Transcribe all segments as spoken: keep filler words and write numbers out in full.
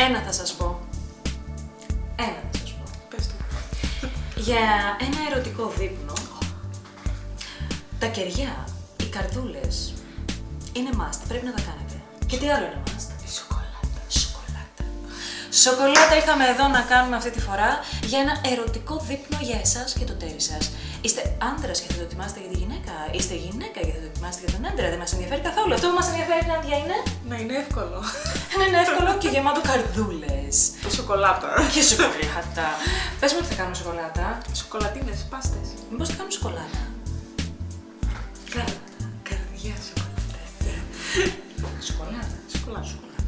Ένα θα σας πω. Ένα θα σας πω. Πες το. Για ένα ερωτικό δείπνο, τα κεριά, οι καρδούλες, είναι must, πρέπει να τα κάνετε. Και τι άλλο είναι must? Η σοκολάτα. Σοκολάτα. Σοκολάτα είχαμε εδώ να κάνουμε αυτή τη φορά για ένα ερωτικό δείπνο για εσάς και το τέρι σας. Είστε άντρας και θα το ετοιμάσετε για τη γυναίκα, είστε γυναίκα και θα το ετοιμάσετε για τον άντρα, δεν μας ενδιαφέρει καθόλου. Αυτό που μας ενδιαφέρει, Νάντια, είναι Να είναι εύκολο. να είναι εύκολο και γεμάτο καρδούλες. Και σοκολάτα. Και σοκολάτα. Πες μου ότι θα κάνουμε σοκολάτα. Σοκολατίνες, πάστες. Μήπως θα κάνουμε σοκολάτα? Κάρτα. Καρδιά σοκολάτας. Σοκολάτα. Σοκολάτα. Σοκολάτα.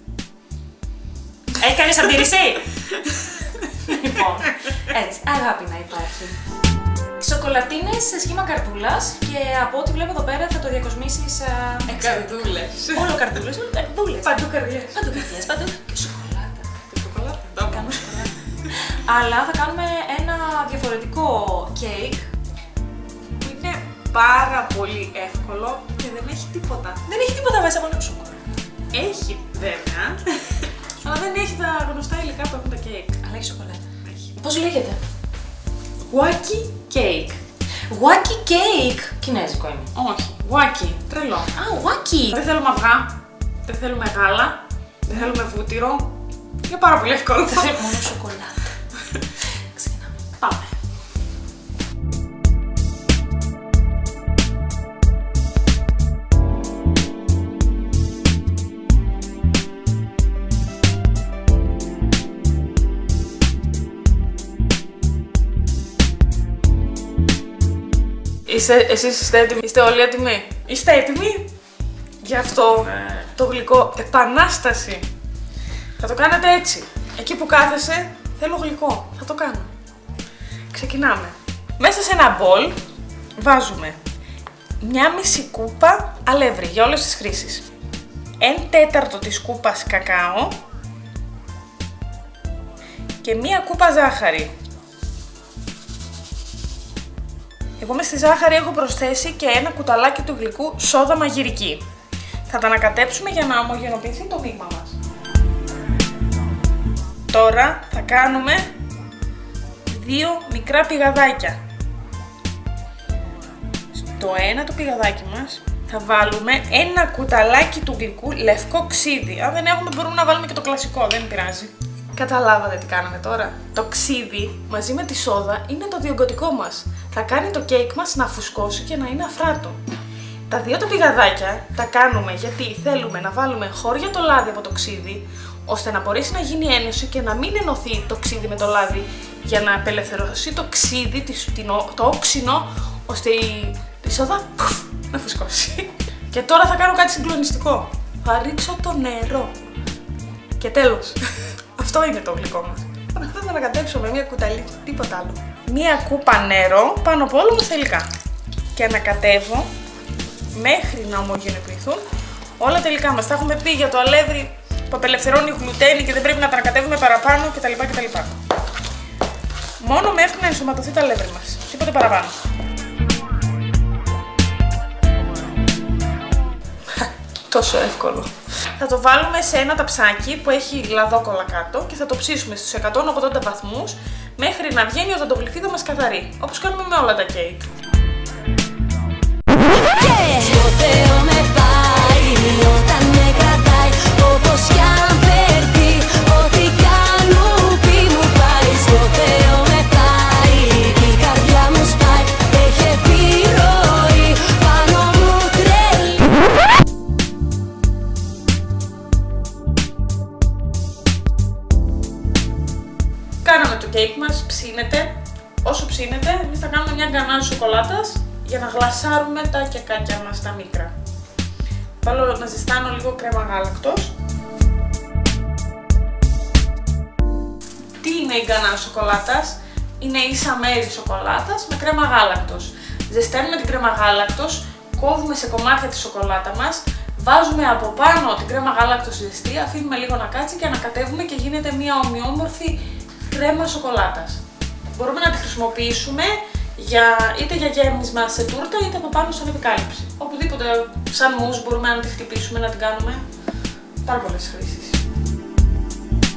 Έχει κανείς αντίρρηση? Λοιπόν, έτσι, αγάπη να υπάρχει. Σοκολατίνες σε σχήμα καρδούλας και από ό,τι βλέπω εδώ πέρα θα το διακοσμήσεις Καρδούλες. όλο καρδούλες, όλο καρδούλες. Παντού καρδιές. Παντού καρδιές, παντού και σοκολάτα. Και σοκολάτα. Κάνουμε σοκολάτα. Αλλά θα κάνουμε ένα διαφορετικό κέικ. Που είναι πάρα πολύ εύκολο και δεν έχει τίποτα. Δεν έχει τίποτα μέσα μόνο σοκολάτα. Έχει βέβαια, αλλά δεν έχει τα γνωστά υλικά που έχουν τα κέικ. Αλλά έχει σοκολάτα. Έχει. Πώς λέγεται? Wacky cake. Wacky cake. Κινέζικο είναι. Όχι. Wacky. Τρελό. Α, wacky. Δεν θέλουμε αυγά. Δεν θέλουμε γάλα. Δεν θέλουμε βούτυρο. Είναι πάρα πολύ εύκολο. Δεν θέλουμε μόνο σοκολάτα. Ξεκινάμε. Πάμε. Είστε, εσείς είστε έτοιμοι, είστε όλοι έτοιμοι. Είστε έτοιμοι για αυτό Ναι. το γλυκό επανάσταση. Θα το κάνετε έτσι. Εκεί που κάθεσαι θέλω γλυκό. Θα το κάνω. Ξεκινάμε. Μέσα σε ένα μπολ βάζουμε μια μισή κούπα αλεύρι για όλες τις χρήσεις. Ένα τέταρτο της κούπας κακάο και μία κούπα ζάχαρη. Εγώ μες στη ζάχαρη έχω προσθέσει και ένα κουταλάκι του γλυκού σόδα μαγειρική. Θα τα ανακατέψουμε για να ομογενοποιηθεί το μείγμα μας. Τώρα θα κάνουμε δύο μικρά πηγαδάκια. Στο ένα το πηγαδάκι μας θα βάλουμε ένα κουταλάκι του γλυκού λευκό ξύδι. Αν δεν έχουμε μπορούμε να βάλουμε και το κλασικό, δεν πειράζει. Καταλάβατε τι κάναμε τώρα? Το ξύδι μαζί με τη σόδα είναι το διογκωτικό μας. Θα κάνει το κέικ μας να φουσκώσει και να είναι αφράτο. Τα δύο τα πηγαδάκια τα κάνουμε γιατί θέλουμε να βάλουμε χώρια το λάδι από το ξύδι, ώστε να μπορέσει να γίνει ένωση και να μην ενωθεί το ξύδι με το λάδι, για να απελευθερώσει το ξύδι, το όξινο, ώστε η, η σόδα πουφ, να φουσκώσει. Και τώρα θα κάνω κάτι συγκλονιστικό. Θα ρίξω το νερό. Και τέλος. Αυτό είναι το γλυκό μας. Θα το ανακατέψω με μία κουταλή, τίποτα άλλο. Μία κούπα νερό πάνω από όλα μας τα υλικά. Και ανακατεύω μέχρι να ομογενοποιηθούν όλα τα υλικά μας. Τα έχουμε πει για το αλεύρι που απελευθερώνει γλουτένι και δεν πρέπει να τα ανακατεύουμε παραπάνω κτλ. κτλ. Μόνο μέχρι να ενσωματωθεί το αλεύρι μας. Τίποτε παραπάνω. Τόσο εύκολο. Θα το βάλουμε σε ένα ταψάκι που έχει λαδόκολλα κάτω και θα το ψήσουμε στους εκατόν ογδόντα βαθμούς μέχρι να βγαίνει η οδοντογλυφίδα μας καθαρή, όπως κάνουμε με όλα τα κέικ. Κάναμε το κέικ μας, ψήνεται. Όσο ψήνεται, εμείς θα κάνουμε μια γκανάζ σοκολάτας για να γλασάρουμε τα κεκάκια μας τα μικρά. Βάλω να ζεστάνω λίγο κρέμα γάλακτος. Τι είναι η γκανάζ σοκολάτας? Είναι ίσα μέρη σοκολάτας με κρέμα γάλακτος. Ζεσταίνουμε την κρέμα γάλακτος, κόβουμε σε κομμάτια τη σοκολάτα μας, βάζουμε από πάνω την κρέμα γάλακτος ζεστή, αφήνουμε λίγο να κάτσει και ανακατεύουμε και γίνεται μια ομοιόμορφη κρέμα σοκολάτας. Μπορούμε να τη χρησιμοποιήσουμε για, είτε για γέμισμα σε τούρτα είτε από πάνω σαν επικάλυψη. Οπουδήποτε σαν μους μπορούμε να τη χτυπήσουμε, να την κάνουμε. Πάρα πολλές χρήσεις.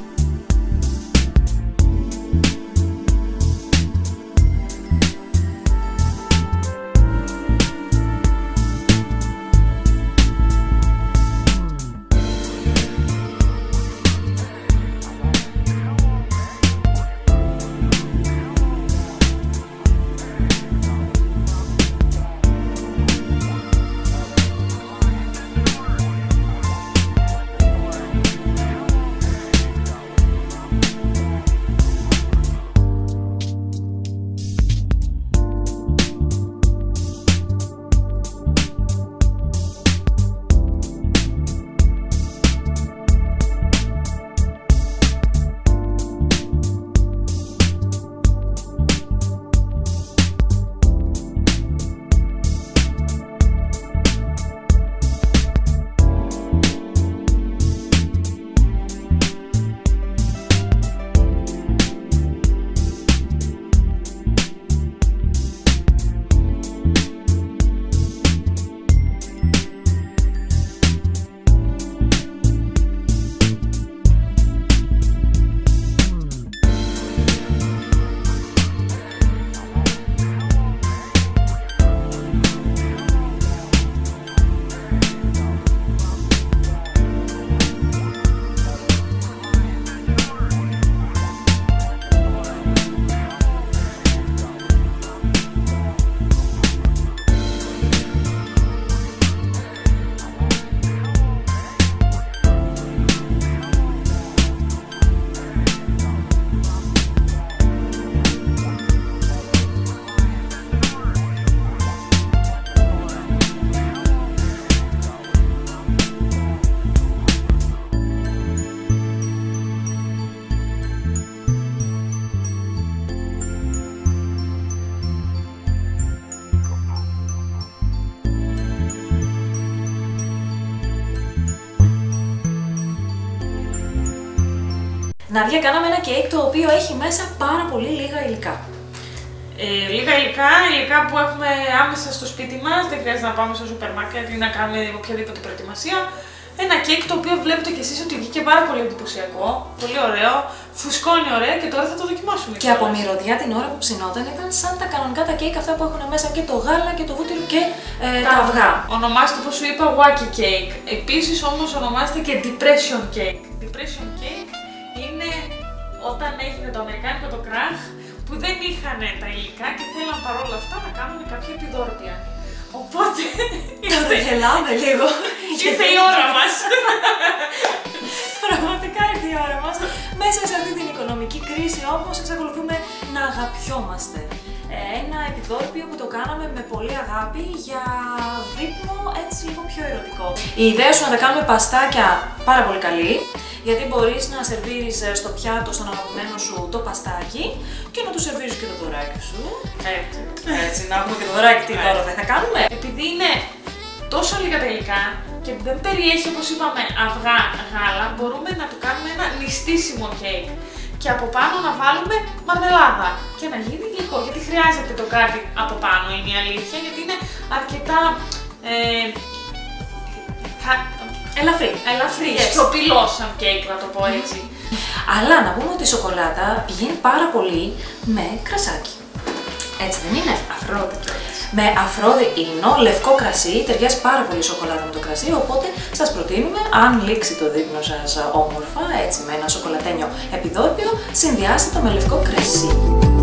Νάντια, κάναμε ένα κέικ το οποίο έχει μέσα πάρα πολύ λίγα υλικά. Ε, λίγα υλικά, υλικά που έχουμε άμεσα στο σπίτι μας, δεν χρειάζεται να πάμε στο σούπερ μάρκετ ή να κάνουμε οποιαδήποτε προετοιμασία. Ένα κέικ το οποίο βλέπετε κι εσείς ότι βγήκε πάρα πολύ εντυπωσιακό, πολύ ωραίο, φουσκώνει ωραία και τώρα θα το δοκιμάσουμε. Και από μυρωδιά την ώρα που ψινόταν ήταν σαν τα κανονικά τα κέικ αυτά που έχουν μέσα και το γάλα και το βούτυρο και ε, τα, τα αυγά. Ονομάζεται, όπως σου είπα, wacky cake. Επίσης όμως ονομάζεται και depression cake. Depression cake είναι όταν έγινε το αμερικάνικο το κράχ που δεν είχαν τα υλικά και θέλαν παρόλα αυτά να κάνουν κάποια επιδόρπια. Οπότε. Τώρα γελάμε λίγο. Ήρθε η ώρα μας. Πραγματικά ήρθε η ώρα μας. Μέσα σε αυτή την οικονομική κρίση όμως εξακολουθούμε να αγαπιόμαστε. Ένα επιδόρπιο που το κάναμε με πολύ αγάπη για δείπνο έτσι λίγο πιο ερωτικό. Η ιδέα σου να τα κάνουμε παστάκια πάρα πολύ καλή, γιατί μπορείς να σερβίρεις στο πιάτο, στον αγαπημένο σου το παστάκι και να του σερβίρεις και το δωράκι σου. Έτσι, έτσι, να έχουμε και το δωράκι, τι δώρο δεν θα κάνουμε. Επειδή είναι τόσο λίγα τα υλικά και δεν περιέχει, όπως είπαμε, αυγά, γάλα, μπορούμε να του κάνουμε ένα νηστίσιμο κέικ. Και από πάνω να βάλουμε μαρμελάδα και να γίνει γλυκό, γιατί χρειάζεται το κάτι από πάνω, είναι η αλήθεια, γιατί είναι αρκετά ε, θα, ελαφρύ, ελαφρύ, yes. σιωπηλό σαν κέικ, να το πω έτσι. Αλλά να πούμε ότι η σοκολάτα πηγαίνει πάρα πολύ με κρασάκι. Έτσι δεν είναι? Αφρόδι κιόλας. Με αφρόδι ίνο, λευκό κρασί, ταιριάζει πάρα πολύ η σοκολάτα με το κρασί, οπότε σας προτείνουμε, αν λήξει το δείπνο σας όμορφα, έτσι με ένα σοκολατένιο επιδόρπιο, συνδυάστε το με λευκό κρασί.